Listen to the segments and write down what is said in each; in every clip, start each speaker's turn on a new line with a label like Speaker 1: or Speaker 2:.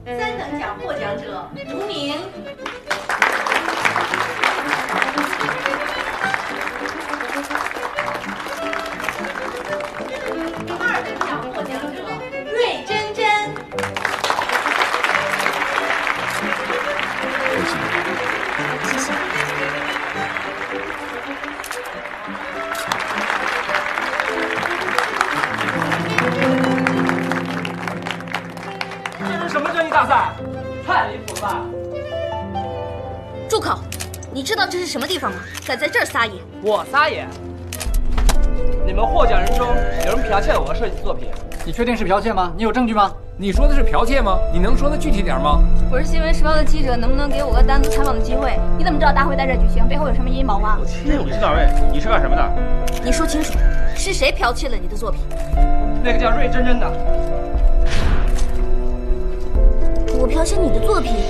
Speaker 1: 3等奖获奖者无名。2等奖获奖者瑞珍珍。
Speaker 2: 恭喜你。
Speaker 3: 谢谢。
Speaker 4: 这是什么正义大赛？太离谱了吧！
Speaker 3: 住口！你知道这是什么地方吗？敢在这儿撒野！
Speaker 4: 我撒野？你们获奖人中有人剽窃了我的设计作品，
Speaker 5: 你确定是剽窃吗？你有证据吗？
Speaker 6: 你说的是剽窃吗？你能说的具体点吗？
Speaker 7: 我是新闻时报的记者，能不能给我个单独采访的机会？你怎么知道大会在这儿举行？背后有什么阴谋啊？
Speaker 8: 你是哪位？你是干什么的？
Speaker 3: 你说清楚，是谁剽窃了你的作品？
Speaker 4: 那个叫瑞珍珍的。
Speaker 3: 我剽窃你的作品？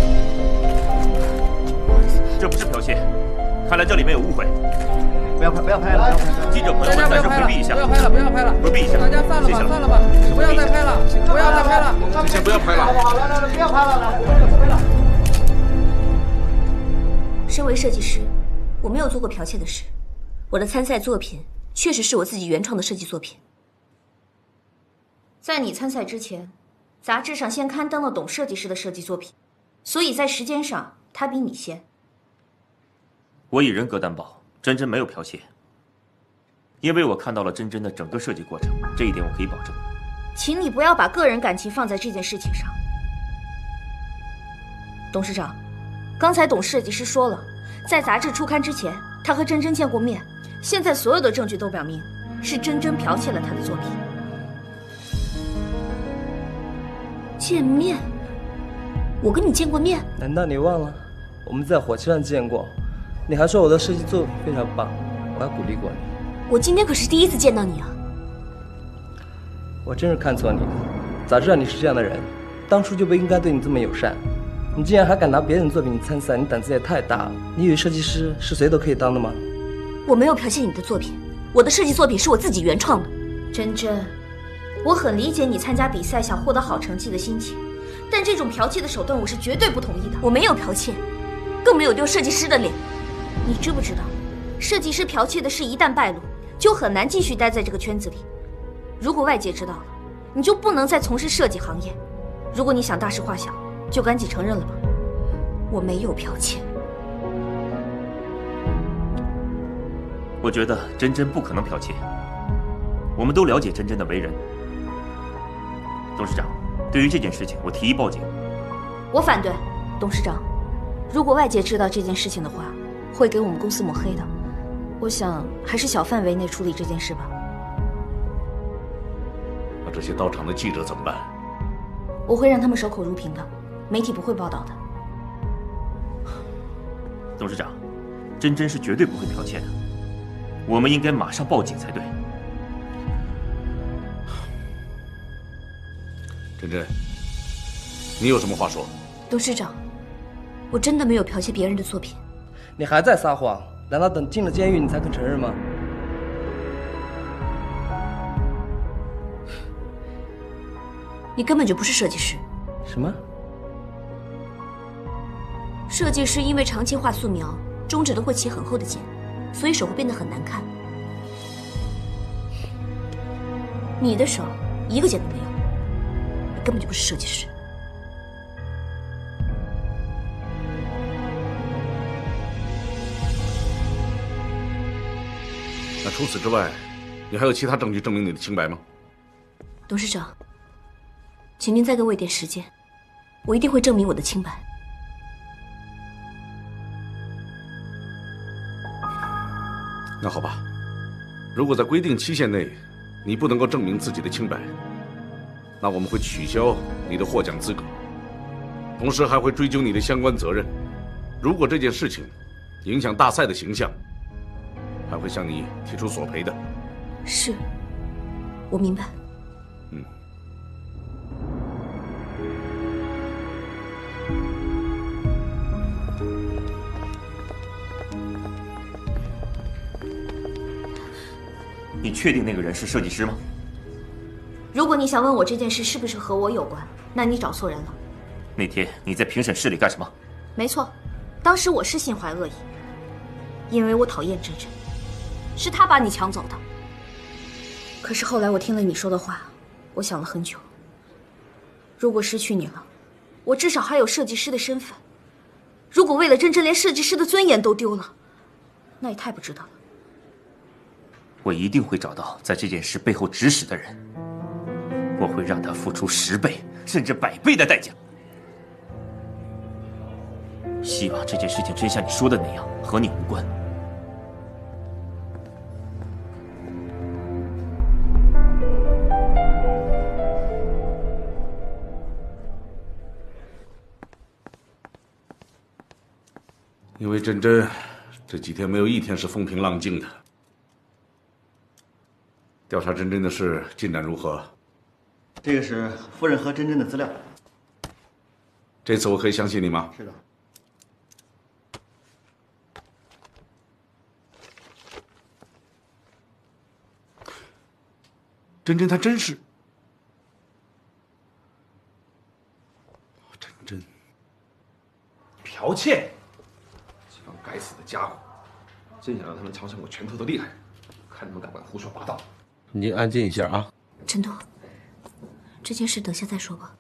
Speaker 8: 这不是剽窃，看来这里面有误会。
Speaker 2: 不要拍了！
Speaker 8: 记者朋友们暂时回避一下，
Speaker 4: 不要拍了，
Speaker 8: 回避一下。
Speaker 4: 大家散了吧，不要再拍了，不要再拍了，
Speaker 2: 先不要拍了。来，不要拍了，来。
Speaker 3: 身为设计师，我没有做过剽窃的事。我的参赛作品确实是我自己原创的设计作品。在你参赛之前，杂志上先刊登了懂设计师的设计作品，所以在时间上他比你先。
Speaker 8: 我以人格担保，珍珍没有剽窃，因为我看到了珍珍的整个设计过程，这一点我可以保证。
Speaker 3: 请你不要把个人感情放在这件事情上。董事长，刚才董设计师说了，在杂志初刊之前，他和珍珍见过面。现在所有的证据都表明，是珍珍剽窃了他的作品。见面？我跟你见过面？
Speaker 9: 难道你忘了？我们在火车上见过，你还说我的设计作品非常棒，我还鼓励过你。
Speaker 3: 我今天可是第一次见到你啊！
Speaker 9: 我真是看错你了，早知道你是这样的人，当初就不应该对你这么友善。你竟然还敢拿别人作品参赛，你胆子也太大了。你以为设计师是谁都可以当的吗？
Speaker 3: 我没有剽窃你的作品，我的设计作品是我自己原创的。珍珍，我很理解你参加比赛想获得好成绩的心情，但这种剽窃的手段我是绝对不同意的。我没有剽窃，更没有丢设计师的脸。你知不知道，设计师剽窃的事一旦败露，就很难继续待在这个圈子里。如果外界知道了，你就不能再从事设计行业。如果你想大事化小，就赶紧承认了吧。我没有剽窃。
Speaker 8: 我觉得珍珍不可能剽窃。我们都了解珍珍的为人。董事长，对于这件事情，我提议报警。
Speaker 3: 我反对，董事长。如果外界知道这件事情的话，会给我们公司抹黑的。我想还是小范围内处理这件事吧。
Speaker 2: 那这些到场的记者怎么办？
Speaker 3: 我会让他们守口如瓶的，媒体不会报道的。
Speaker 8: 董事长，珍珍是绝对不会剽窃的，我们应该马上报警才对。
Speaker 2: 珍珍，你有什么话说？
Speaker 3: 董事长，我真的没有剽窃别人的作品。
Speaker 9: 你还在撒谎？难道等进了监狱你才肯承认吗？
Speaker 3: 你根本就不是设计师。
Speaker 9: 什么？
Speaker 3: 设计师因为长期画素描，中指都会起很厚的茧，所以手会变得很难看。你的手一个茧都没有，你根本就不是设计师。
Speaker 2: 那除此之外，你还有其他证据证明你的清白吗？
Speaker 3: 董事长，请您再给我一点时间，我一定会证明我的清白。
Speaker 2: 那好吧，如果在规定期限内你不能够证明自己的清白，那我们会取消你的获奖资格，同时还会追究你的相关责任。如果这件事情影响大赛的形象，还会向你提出索赔的。
Speaker 3: 是，我明白。
Speaker 8: 你确定那个人是设计师吗？
Speaker 3: 如果你想问我这件事是不是和我有关，那你找错人了。
Speaker 8: 那天你在评审室里干什么？
Speaker 3: 没错，当时我是心怀恶意，因为我讨厌真真，是他把你抢走的。可是后来我听了你说的话，我想了很久。如果失去你了，我至少还有设计师的身份。如果为了真真连设计师的尊严都丢了，那也太不值得了。
Speaker 8: 我一定会找到在这件事背后指使的人，我会让他付出10倍甚至100倍的代价。希望这件事情真像你说的那样，和你无关。
Speaker 2: 因为真真这几天没有一天是风平浪静的。调查真真的事进展如何？
Speaker 10: 这个是夫人和真真的资料。
Speaker 2: 这次我可以相信你吗？
Speaker 10: 是的。
Speaker 2: 真真她真是……真真
Speaker 11: 剽窃！这帮该死的家伙，真想让他们尝尝我拳头的厉害，看他们敢不敢胡说八道。
Speaker 12: 你安静一下啊。
Speaker 3: 陈都，这件事等下再说吧。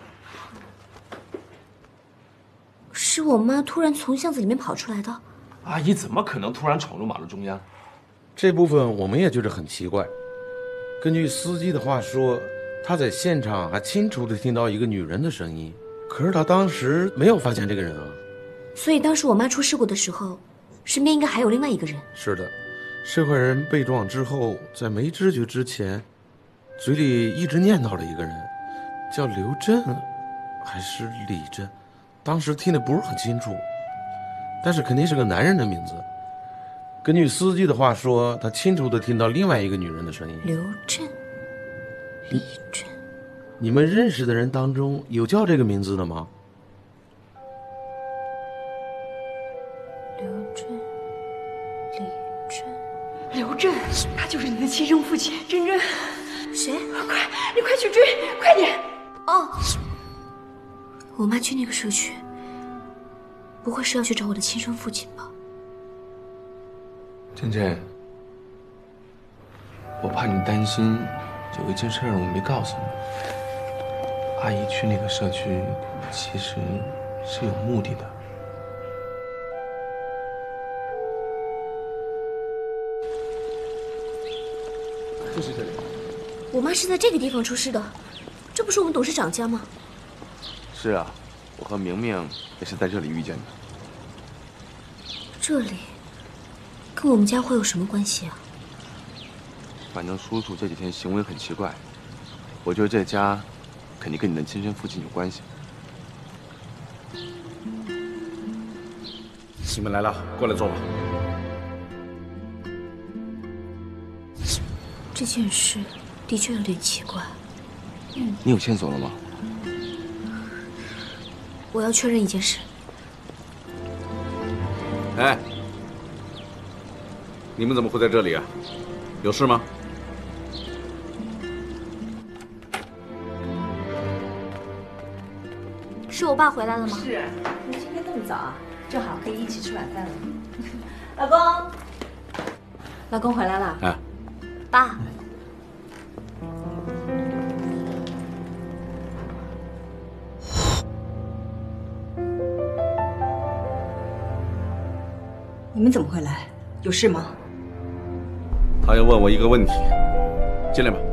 Speaker 3: 是我妈突然从巷子里面跑出来的。
Speaker 11: 阿姨怎么可能突然闯入马路中央？
Speaker 12: 这部分我们也觉得很奇怪。根据司机的话说，他在现场还清楚地听到一个女人的声音，可是他当时没有发现这个人啊。
Speaker 3: 所以当时我妈出事故的时候，身边应该还有另外一个人。
Speaker 12: 是的，受害人被撞之后，在没知觉之前，嘴里一直念叨着一个人，叫刘振，还是李振，当时听得不是很清楚，但是肯定是个男人的名字。根据司机的话说，他清楚地听到另外一个女人的声音。
Speaker 3: 刘振，李振，
Speaker 12: 你们认识的人当中有叫这个名字的吗？
Speaker 3: 刘振，李振，
Speaker 13: 刘振，他就是你的亲生父亲，真真。
Speaker 3: 谁？
Speaker 13: 你快去追，快点！
Speaker 3: 哦，我妈去那个社区，不会是要去找我的亲生父亲吧？
Speaker 11: 真真，我怕你担心，有一件事我没告诉你。阿姨去那个社区，其实是有目的的。就是这里。
Speaker 3: 我妈是在这个地方出事的，这不是我们董事长家吗？
Speaker 11: 是啊，我和明明也是在这里遇见的。
Speaker 3: 这里跟我们家会有什么关系啊？
Speaker 11: 反正叔叔这几天行为很奇怪，我觉得这家肯定跟你的亲生父亲有关系。
Speaker 2: 你们来了，过来坐吧。
Speaker 3: 这件事的确有点奇怪。
Speaker 11: 你有线索了吗？
Speaker 3: 我要确认一件事。
Speaker 2: 哎，你们怎么会在这里啊？有事吗？
Speaker 3: 是我爸回来了吗？
Speaker 14: 是，你今天这么早啊？正好可以一起吃晚饭了。老公，老公回来了。
Speaker 2: 哎，
Speaker 3: 爸。
Speaker 14: 你们怎么会来？有事吗？
Speaker 2: 他要问我一个问题，进来吧。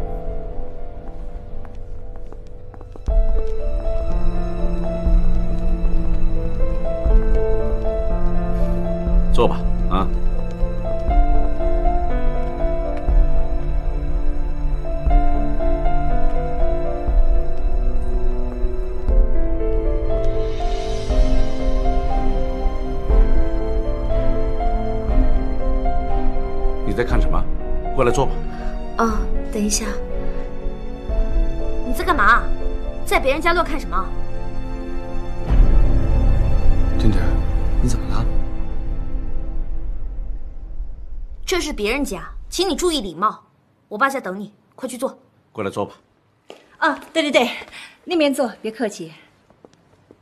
Speaker 2: 坐吧，啊。你在看什么？过来坐吧。
Speaker 3: 哦，等一下。你在干嘛？在别人家乱看什么？
Speaker 11: 真真，你怎么了？
Speaker 3: 这是别人家，请你注意礼貌。我爸在等你，快去坐。
Speaker 2: 过来坐吧。
Speaker 14: 啊，对对对，那边坐，别客气。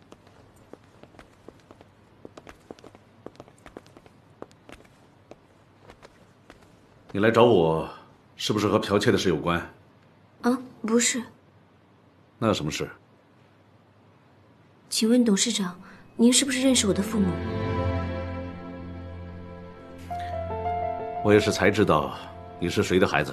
Speaker 2: 你来找我，是不是和剽窃的事有关？
Speaker 3: 啊，不是。
Speaker 2: 那有什么事？
Speaker 3: 请问董事长，您是不是认识我的父母？
Speaker 2: 我也是才知道你是谁的孩子。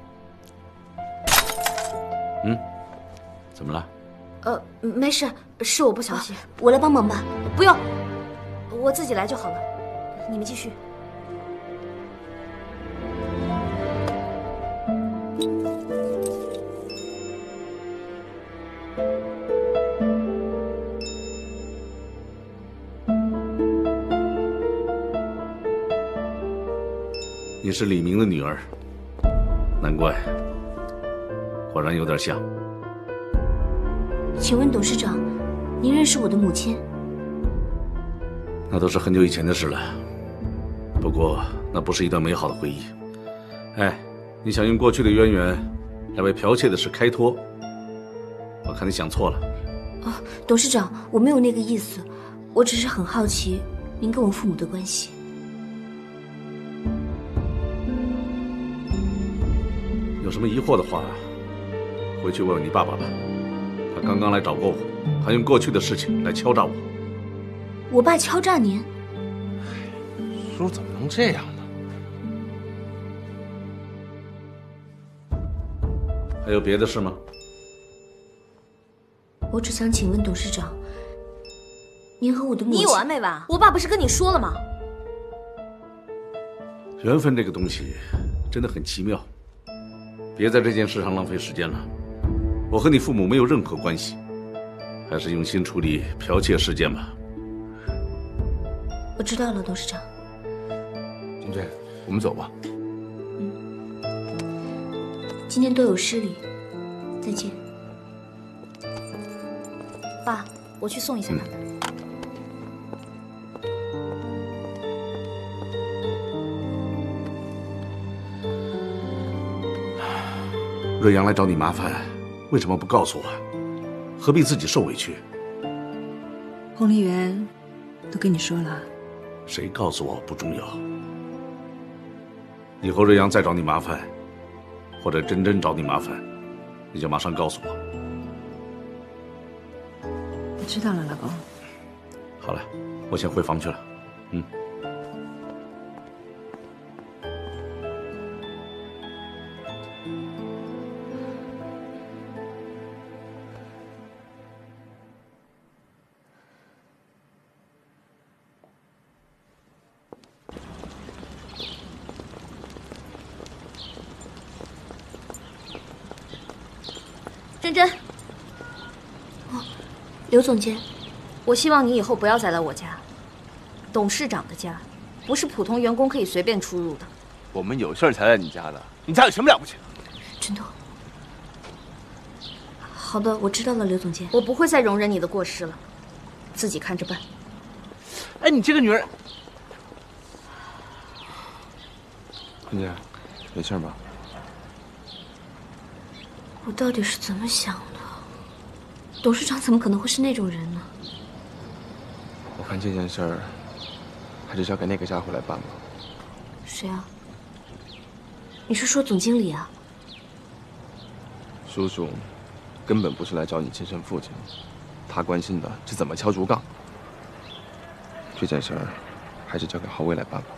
Speaker 2: 怎么了？
Speaker 3: 没事，是我不小心。我来帮忙吧。不用，我自己来就好了。你们继续。
Speaker 2: 你是李明的女儿，难怪，果然有点像。
Speaker 3: 请问董事长，您认识我的母亲？
Speaker 2: 那都是很久以前的事了，不过那不是一段美好的回忆。哎，你想用过去的渊源来为剽窃的事开脱，我看你想错了。
Speaker 3: 董事长，我没有那个意思，我只是很好奇您跟我父母的关系。
Speaker 2: 有什么疑惑的话，回去问问你爸爸吧。他刚刚来找过我，他用过去的事情来敲诈我。
Speaker 3: 我爸敲诈您？
Speaker 12: 叔怎么能这样呢？
Speaker 2: 还有别的事吗？
Speaker 3: 我只想请问董事长，您和我的母亲……
Speaker 14: 你有完没完？
Speaker 3: 我爸不是跟你说了吗？
Speaker 2: 缘分这个东西真的很奇妙，别在这件事上浪费时间了。我和你父母没有任何关系，还是用心处理剽窃事件吧。
Speaker 3: 我知道了，董事长。
Speaker 11: 金珍，我们走吧。
Speaker 3: 今天多有失礼，再见。
Speaker 14: 爸，我去送一下他。
Speaker 2: 瑞阳来找你麻烦，为什么不告诉我？何必自己受委屈？
Speaker 13: 홍丽媛都跟你说了。
Speaker 2: 谁告诉我不重要。以后瑞阳再找你麻烦，或者真真找你麻烦，你就马上告诉我。
Speaker 13: 我知道了，老公。
Speaker 2: 好了，我先回房去了。
Speaker 3: 珍珍，刘总监，
Speaker 14: 我希望你以后不要再来我家。董事长的家，不是普通员工可以随便出入的。
Speaker 11: 我们有事儿才来你家的，你家有什么了不起的？
Speaker 3: 真的。好的，我知道了，刘总监。
Speaker 14: 我不会再容忍你的过失了，自己看着办。
Speaker 11: 哎，你这个女人，春姐，没事吧？
Speaker 3: 我到底是怎么想的？董事长怎么可能会是那种人呢？
Speaker 11: 我看这件事儿，还是交给那个家伙来办吧。
Speaker 3: 谁啊？你是说总经理啊？
Speaker 11: 叔叔根本不是来找你亲生父亲，他关心的是怎么敲竹杠。这件事儿，还是交给郝伟来办吧。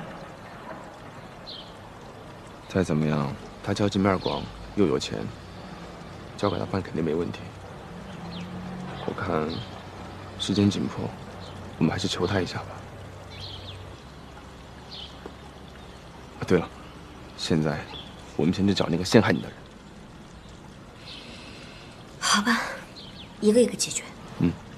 Speaker 11: 再怎么样，他交际面广，又有钱。交给他办肯定没问题。我看时间紧迫，我们还是求他一下吧。啊，对了，现在我们先去找那个陷害你的人。
Speaker 3: 好吧，一个一个解决。
Speaker 11: 嗯。